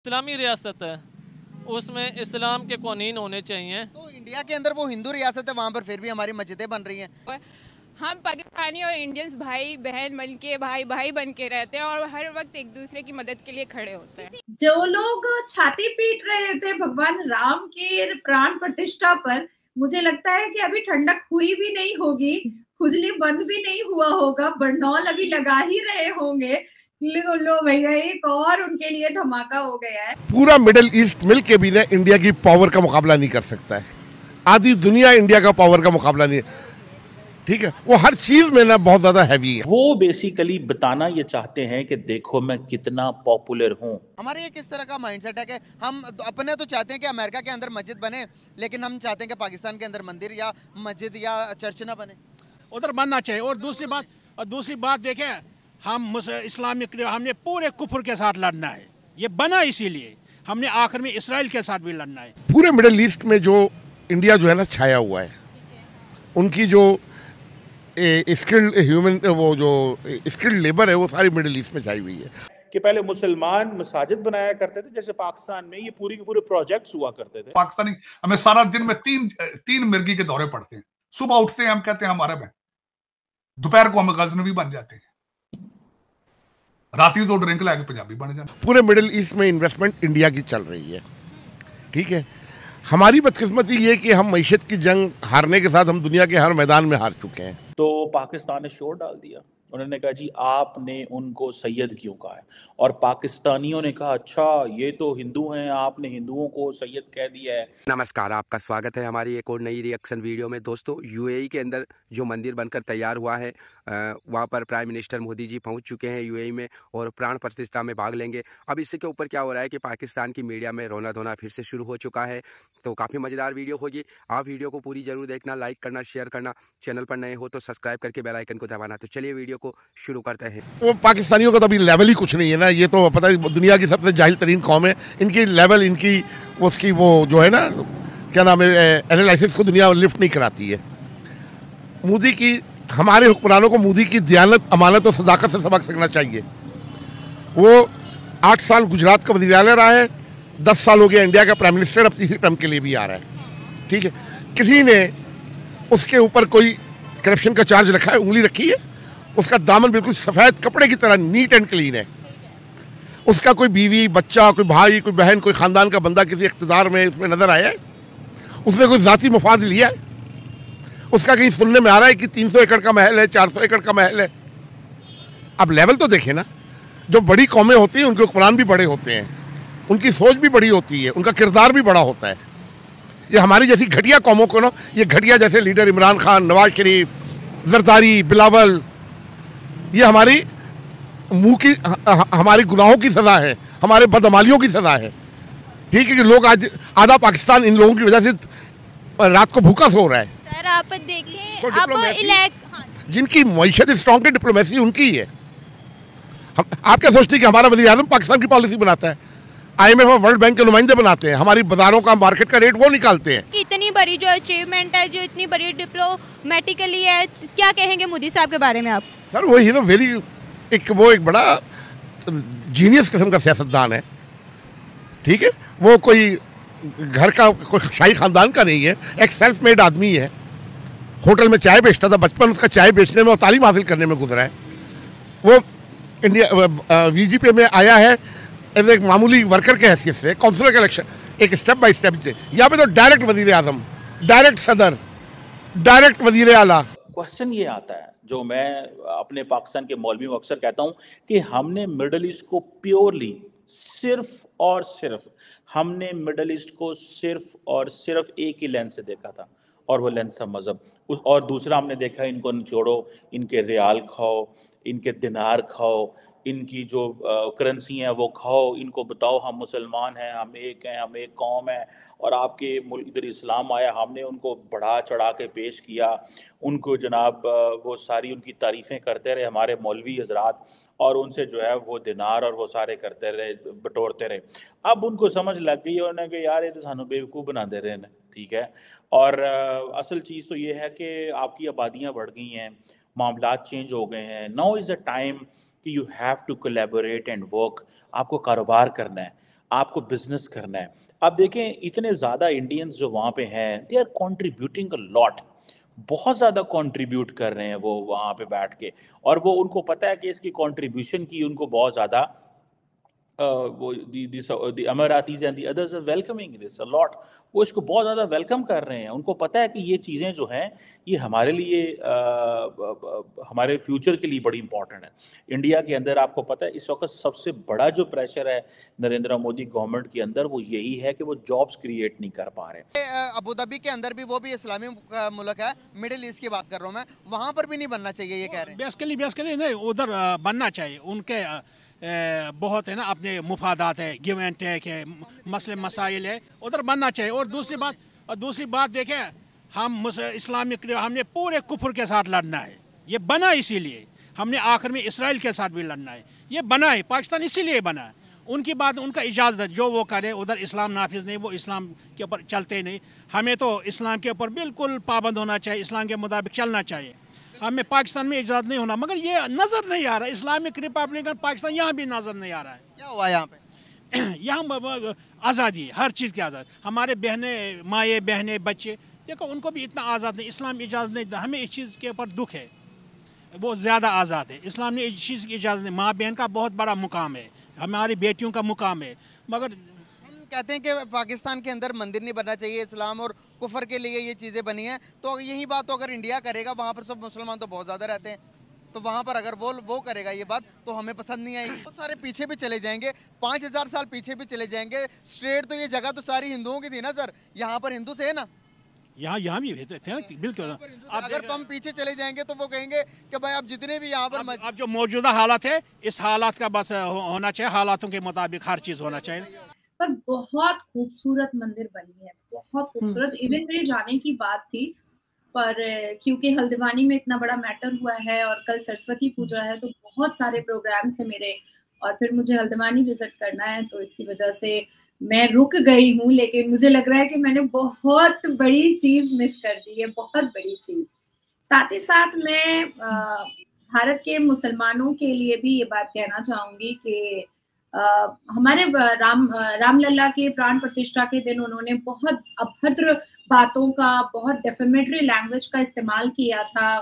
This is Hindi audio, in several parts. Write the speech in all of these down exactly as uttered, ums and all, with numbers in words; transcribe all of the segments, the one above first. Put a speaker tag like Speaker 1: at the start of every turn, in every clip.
Speaker 1: इस्लामी रियासत है, उसमें इस्लाम के कानून होने चाहिए।
Speaker 2: तो इंडिया के अंदर वो हिंदू रियासत है, वहाँ पर फिर भी हमारी मस्जिदें बन रही हैं।
Speaker 3: हम पाकिस्तानी और इंडियंस भाई बहन बन के भाई भाई बन के रहते हैं और हर वक्त एक दूसरे की मदद के लिए खड़े होते हैं।
Speaker 4: जो लोग छाती पीट रहे थे भगवान राम के प्राण प्रतिष्ठा पर, मुझे लगता है कि अभी ठंडक हुई भी नहीं होगी, खुजली बंद भी नहीं हुआ होगा, बरनौल अभी लगा ही रहे होंगे। लो, लो भैया, एक और उनके लिए धमाका हो गया है।
Speaker 5: पूरा मिडिल ईस्ट मिल के भी ना इंडिया की पावर का मुकाबला नहीं कर सकता है। आधी दुनिया इंडिया का पावर का मुकाबला नहीं, ठीक है। वो हर चीज में ना बहुत ज्यादा हैवी है।
Speaker 6: वो बेसिकली बताना ये चाहते हैं कि देखो मैं कितना पॉपुलर हूँ।
Speaker 2: हमारे ये किस तरह का माइंडसेट है कि हम अपने तो चाहते हैं कि अमेरिका के अंदर मस्जिद बने, लेकिन हम चाहते हैं कि पाकिस्तान के अंदर मंदिर या मस्जिद या चर्च ना बने।
Speaker 7: उधर बनना चाहिए। और दूसरी बात और दूसरी बात देखें, हम इस्लामिक हमने पूरे कुफर के साथ लड़ना है। ये बना इसीलिए हमने आखिर में इसराइल के साथ भी लड़ना है।
Speaker 5: पूरे मिडिल ईस्ट में जो इंडिया जो है ना छाया हुआ है, उनकी जो स्किल्ड ह्यूमन वो जो स्किल्ड लेबर है वो सारी मिडिल ईस्ट में छाई हुई है।
Speaker 6: कि पहले मुसलमान मसाजिद बनाया करते थे, जैसे पाकिस्तान में ये पूरी के पूरे प्रोजेक्ट्स हुआ करते थे।
Speaker 8: पाकिस्तानी हमें सारा दिन में तीन तीन मिर्गी के दौरे पड़ते हैं। सुबह उठते हैं हम कहते हैं हम अरब हैं, दोपहर को हम गजनवी बन जाते हैं, राती तो ड्रिंक लाके पंजाबी बन जाते हैं।
Speaker 5: पूरे मिडिल ईस्ट में इन्वेस्टमेंट इंडिया की चल रही है, ठीक है। हमारी बदकिस्मती ये कि हम मईशत की जंग हारने के साथ हम दुनिया के हर मैदान में हार चुके हैं।
Speaker 6: तो पाकिस्तान ने शोर डाल दिया। उन्होंने कहा जी आपने उनको सैयद क्यों कहा है, और पाकिस्तानियों ने कहा अच्छा ये तो हिंदू हैं, आपने हिंदुओं को सैयद कह दिया है।
Speaker 9: नमस्कार, आपका स्वागत है हमारी एक और नई रिएक्शन वीडियो में। दोस्तों, यूएई के अंदर जो मंदिर बनकर तैयार हुआ है, वहाँ पर प्राइम मिनिस्टर मोदी जी पहुँच चुके हैं यूएई में और प्राण प्रतिष्ठा में भाग लेंगे। अब इससे के ऊपर क्या हो रहा है कि पाकिस्तान की मीडिया में रोना धोना फिर से शुरू हो चुका है। तो काफ़ी मज़ेदार वीडियो होगी, आप वीडियो को पूरी जरूर देखना, लाइक करना, शेयर करना, चैनल पर नए हो तो सब्सक्राइब करके बेल आइकन को दबाना। तो चलिए वीडियो को शुरू करते हैं।
Speaker 5: वो पाकिस्तानियों का तो अभी लेवल ही कुछ नहीं है ना। ये तो पता है दुनिया की सबसे जाहिल तरीन कौम है। इनकी लेवल, इनकी उसकी वो जो है ना क्या नाम है, एनालिसिस को दुनिया लिफ्ट नहीं कराती है। मोदी की, हमारे हुक्मरानों को मोदी की दयानत, अमानत और सदाकत से सबक सीखना चाहिए। वो आठ साल गुजरात का वज़ीर आला रहा है, दस साल हो गया इंडिया का प्राइम मिनिस्टर, अब तीसरी टर्म के लिए भी आ रहा है, ठीक है। किसी ने उसके ऊपर कोई करप्शन का चार्ज रखा है, उंगली रखी है? उसका दामन बिल्कुल सफ़ेद कपड़े की तरह नीट एंड क्लीन है। उसका कोई बीवी, बच्चा, कोई भाई, कोई बहन, कोई ख़ानदान का बंदा किसी इक़्तिदार में इसमें नज़र आया है? उसने कोई ज़ाती मफाद लिया है? उसका कहीं सुनने में आ रहा है कि तीन सौ एकड़ का महल है, चार सौ एकड़ का महल है? अब लेवल तो देखें ना। जो बड़ी कौमें होती हैं उनके हुक्मरान भी बड़े होते हैं, उनकी सोच भी बड़ी होती है, उनका किरदार भी बड़ा होता है। ये हमारी जैसी घटिया कौमों को ना, ये घटिया जैसे लीडर इमरान खान, नवाज शरीफ, जरदारी, बिलावल, ये हमारी मुंह की, हमारी गुनाहों की सज़ा है, हमारे बदअमालियों की सज़ा है, ठीक है। कि लोग आज आधा पाकिस्तान इन लोगों की वजह से रात को भूखा सो रहा है।
Speaker 3: सर आप देखें,
Speaker 5: तो
Speaker 3: अब इलेक्ट हाँ।
Speaker 5: जिनकी मईशत स्ट्रॉन्ग की डिप्लोमेसी उनकी ही है। हम, आप क्या सोचते हैं कि हमारा वज़ीर आज़म पाकिस्तान की पॉलिसी बनाता है? आईएमएफ और वर्ल्ड बैंक के नुमाइंदे बनाते हैं, हमारी बाजारों का, मार्केट का रेट वो निकालते हैं।
Speaker 3: इतनी बड़ी जो अचीवमेंट है, जो इतनी बड़ी डिप्लोमेटिकली है, क्या कहेंगे मोदी साहब के बारे में आप?
Speaker 5: सर वो ही तो वेरी एक वो एक बड़ा जीनियस किस्म का सियासतदान है, ठीक है। वो कोई घर का कोई शाही खानदान का नहीं है, एक सेल्फ मेड आदमी है। होटल में चाय बेचता था, बचपन उसका चाय बेचने में और तालीम हासिल करने में गुजरा है। वो इंडिया वीजीपी में आया है एज एक मामूली वर्कर के हैसियत से, काउंसिलर का इलेक्शन एक स्टेप बाय स्टेप से। यहाँ पे तो डायरेक्ट वजीर आजम, डायरेक्ट सदर, डायरेक्ट वजीर आला।
Speaker 6: क्वेश्चन ये आता है जो मैं अपने पाकिस्तान के मौलवी में अक्सर कहता हूँ कि हमने मिडल ईस्ट को प्योरली सिर्फ और सिर्फ हमने मिडल ईस्ट को सिर्फ और सिर्फ एक ही लेंस से देखा था, और वो लेंस था मज़हब। उस और दूसरा हमने देखा इनको निचोड़ो, इनके रियाल खाओ, इनके दिनार खाओ, इनकी जो करेंसी है वो खाओ, इनको बताओ हम मुसलमान हैं, हम एक हैं, हम एक कौम है, और आपके मुल्क इधर इस्लाम आया, हमने उनको बढ़ा चढ़ा के पेश किया। उनको जनाब वो सारी उनकी तारीफ़ें करते रहे हमारे मौलवी हजरात, और उनसे जो है वो दिनार और वो सारे करते रहे, बटोरते रहे। अब उनको समझ लग गई है उन्हें कि यार ये तो सानू बेवकूफ़ बना दे रहे हैं, ठीक है। और असल चीज़ तो ये है कि आपकी आबादियाँ बढ़ गई हैं, मामलात चेंज हो गए हैं। नाउ इज़ अ टाइम कि you have to collaborate and work. आपको कारोबार करना है, आपको बिजनेस करना है। आप देखें इतने ज़्यादा इंडियंस जो वहाँ पे हैं, they are contributing a lot, बहुत ज़्यादा कंट्रीब्यूट कर रहे हैं वो वहाँ पे बैठ के, और वो उनको पता है कि इसकी कंट्रीब्यूशन की उनको बहुत ज़्यादा वो the Emiratis and the others are welcoming this a lot, वो इसको बहुत ज़्यादा वेलकम कर रहे हैं। उनको पता है कि ये चीज़ें जो हैं ये हमारे लिए आ, हमारे फ्यूचर के लिए बड़ी इंपॉर्टेंट है। इंडिया के अंदर आपको पता है इस वक्त सबसे बड़ा जो प्रेशर है नरेंद्र मोदी गवर्नमेंट के अंदर वो यही है कि वो जॉब्स क्रिएट नहीं कर पा रहे।
Speaker 2: अबू धाबी के अंदर भी वो भी इस्लामी मुल्क है, मिडिल ईस्ट की बात कर रहा हूँ मैं, वहाँ पर भी नहीं बनना चाहिए ये कह रहे हैं।
Speaker 7: बेसिकली बेसिकली नहीं, उधर बनना चाहिए। उनके बहुत है ना अपने मुफादात है, गिव एंड टेक है, मसले मसाइल है, उधर बनना चाहिए। और दूसरी बात और दूसरी बात देखें, हम इस्लामिक हमने पूरे कुफर के साथ लड़ना है, ये बना इसीलिए। हमने आखिर में इसराइल के साथ भी लड़ना है, ये बना है पाकिस्तान इसीलिए बना है। उनकी बात उनका इजाज़त जो वो करे, उधर इस्लाम नाफिज नहीं, वो इस्लाम के ऊपर चलते नहीं। हमें तो इस्लाम के ऊपर बिल्कुल पाबंद होना चाहिए, इस्लाम के मुताबिक चलना चाहिए। हमें पाकिस्तान में इजाज़त नहीं होना, मगर ये नज़र नहीं आ रहा। इस्लामिक रिपब्लिक पाकिस्तान यहाँ भी नज़र नहीं आ रहा है।
Speaker 2: क्या हुआ यहाँ पे?
Speaker 7: यहाँ आज़ादी, हर चीज़ की आज़ादी। हमारे बहने माए बहने बच्चे देखो, उनको भी इतना आज़ाद नहीं, इस्लाम इजाज़त नहीं। हमें इस चीज़ के ऊपर दुख है, वो ज़्यादा आज़ाद है। इस्लाम ने इस चीज़ की इजाज़त नहीं। माँ बहन का बहुत बड़ा मुकाम है, हमारी बेटियों का मुकाम है। मगर
Speaker 2: कहते हैं कि पाकिस्तान के अंदर मंदिर नहीं बनना चाहिए, इस्लाम और कुफर के लिए ये चीज़ें बनी हैं। तो यही बात तो अगर इंडिया करेगा, वहाँ पर सब मुसलमान तो बहुत ज़्यादा रहते हैं, तो वहाँ पर अगर वो वो करेगा ये बात तो हमें पसंद नहीं आएगी। बहुत सारे पीछे भी चले जाएंगे, पाँच हज़ार साल पीछे भी चले जाएंगे। स्ट्रेट तो ये जगह तो सारी हिंदुओं की थी ना सर, यहाँ पर हिंदू थे ना,
Speaker 7: यहाँ यहाँ भी थे बिल्कुल।
Speaker 2: अगर हम पीछे चले जाएंगे तो वो कहेंगे कि भाई आप जितने भी यहाँ पर
Speaker 7: अब जो मौजूदा हालात है, इस हालात का बस होना चाहिए, हालातों के मुताबिक हर चीज़ होना चाहिए।
Speaker 4: पर बहुत खूबसूरत मंदिर बनी है, बहुत खूबसूरत। इवन मेरे जाने की बात थी, पर क्योंकि हल्द्वानी में इतना बड़ा मैटर हुआ है और कल सरस्वती पूजा है, तो बहुत सारे प्रोग्राम्स है मेरे, और फिर मुझे हल्द्वानी विजिट करना है, तो इसकी वजह से मैं रुक गई हूँ। लेकिन मुझे लग रहा है कि मैंने बहुत बड़ी चीज मिस कर दी है, बहुत बड़ी चीज। साथ ही साथ मैं आ, भारत के मुसलमानों के लिए भी ये बात कहना चाहूंगी कि Uh, हमारे राम रामलला के प्राण प्रतिष्ठा के दिन उन्होंने बहुत अभद्र बातों का, बहुत डेफेमेटरी लैंग्वेज का इस्तेमाल किया था।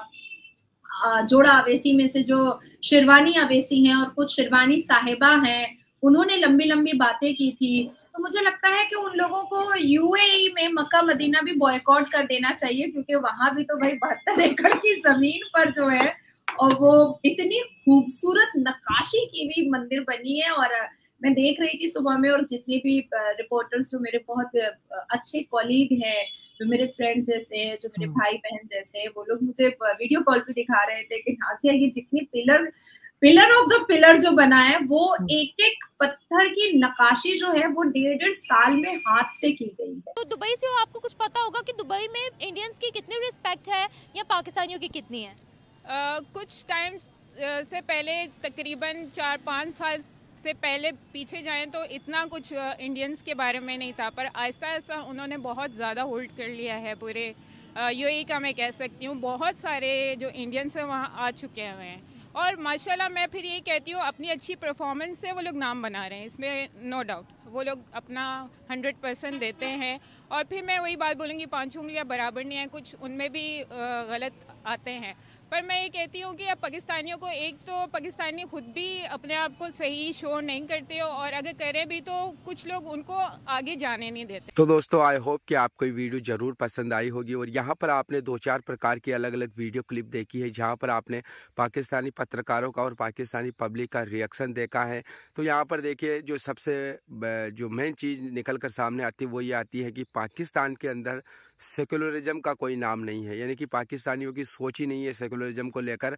Speaker 4: uh, जोड़ा अवेसी में से जो शिरवानी अवेसी हैं और कुछ शिरवानी साहिबा हैं, उन्होंने लंबी लंबी बातें की थी। तो मुझे लगता है कि उन लोगों को यूएई में मक्का मदीना भी बॉयकॉट कर देना चाहिए, क्योंकि वहां भी तो भाई बहत्तर एकड़ की जमीन पर जो है, और वो इतनी खूबसूरत नक्काशी की हुई मंदिर बनी है। और मैं देख रही थी सुबह में, और जितने भी रिपोर्टर्स जो मेरे बहुत अच्छे कॉलीग हैं, जो मेरे फ्रेंड्स जैसे हैं, जो मेरे भाई बहन जैसे हैं, वो लोग मुझे वीडियो कॉल पे दिखा रहे थे कि नाज़िया ये जितनी pillar pillar of the pillar जो बना है, वो एक एक पत्थर की नक्काशी जो है वो डेढ़ डेढ़ साल में हाथ से की गई है।
Speaker 10: तो दुबई से हो, आपको कुछ पता होगा कि दुबई में इंडियंस की कितनी रिस्पेक्ट है या पाकिस्तानियों की कितनी है?
Speaker 3: Uh, कुछ टाइम uh, से पहले, तकरीबन चार पाँच साल से पहले पीछे जाएं तो इतना कुछ इंडियंस uh, के बारे में नहीं था, पर आहिस्ता आहिस्ता उन्होंने बहुत ज़्यादा होल्ड कर लिया है पूरे यूएई uh, का। मैं कह सकती हूँ बहुत सारे जो इंडियंस हैं वहाँ आ चुके हुए हैं, और माशाल्लाह मैं फिर ये कहती हूँ अपनी अच्छी परफॉर्मेंस से वो लोग नाम बना रहे हैं, इसमें नो डाउट वो लोग अपना हंड्रेड परसेंट देते हैं। और फिर मैं वही बात बोलूँगी, पाँच उंगलियाँ बराबर नहीं हैं, कुछ उनमें भी uh, गलत आते हैं। पर मैं ये कहती हूँ कि अब पाकिस्तानियों को, एक तो पाकिस्तानी खुद भी अपने आप को सही शो नहीं करते हो, और अगर करें भी तो कुछ लोग उनको आगे जाने नहीं देते।
Speaker 9: तो दोस्तों, आई होप कि आपको ये वीडियो जरूर पसंद आई होगी, और यहाँ पर आपने दो चार प्रकार की अलग अलग वीडियो क्लिप देखी है, जहाँ पर आपने पाकिस्तानी पत्रकारों का और पाकिस्तानी पब्लिक का रिएक्शन देखा है। तो यहाँ पर देखिए, जो सबसे जो मेन चीज़ निकल कर सामने आती है वो ये आती है कि पाकिस्तान के अंदर सेकुलरिज्म का कोई नाम नहीं है, यानी कि पाकिस्तानियों की सोच ही नहीं है सेकुलरिज्म को लेकर।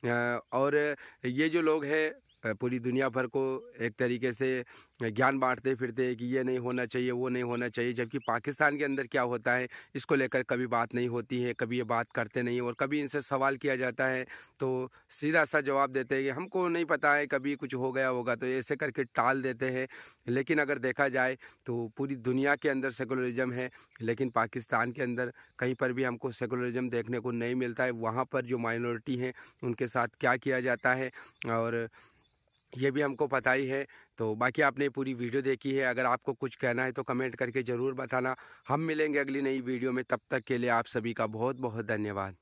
Speaker 9: और ये जो लोग हैं पूरी दुनिया भर को एक तरीके से ज्ञान बांटते फिरते हैं कि ये नहीं होना चाहिए, वो नहीं होना चाहिए, जबकि पाकिस्तान के अंदर क्या होता है इसको लेकर कभी बात नहीं होती है, कभी ये बात करते नहीं, और कभी इनसे सवाल किया जाता है तो सीधा सा जवाब देते हैं कि हमको नहीं पता है, कभी कुछ हो गया होगा, तो ऐसे करके टाल देते हैं। लेकिन अगर देखा जाए तो पूरी दुनिया के अंदर सेकुलरिज्म है, लेकिन पाकिस्तान के अंदर कहीं पर भी हमको सेकुलरिज्म देखने को नहीं मिलता है। वहाँ पर जो माइनॉरिटी हैं उनके साथ क्या किया जाता है और ये भी हमको पता ही है। तो बाकी आपने पूरी वीडियो देखी है, अगर आपको कुछ कहना है तो कमेंट करके ज़रूर बताना। हम मिलेंगे अगली नई वीडियो में, तब तक के लिए आप सभी का बहुत बहुत धन्यवाद।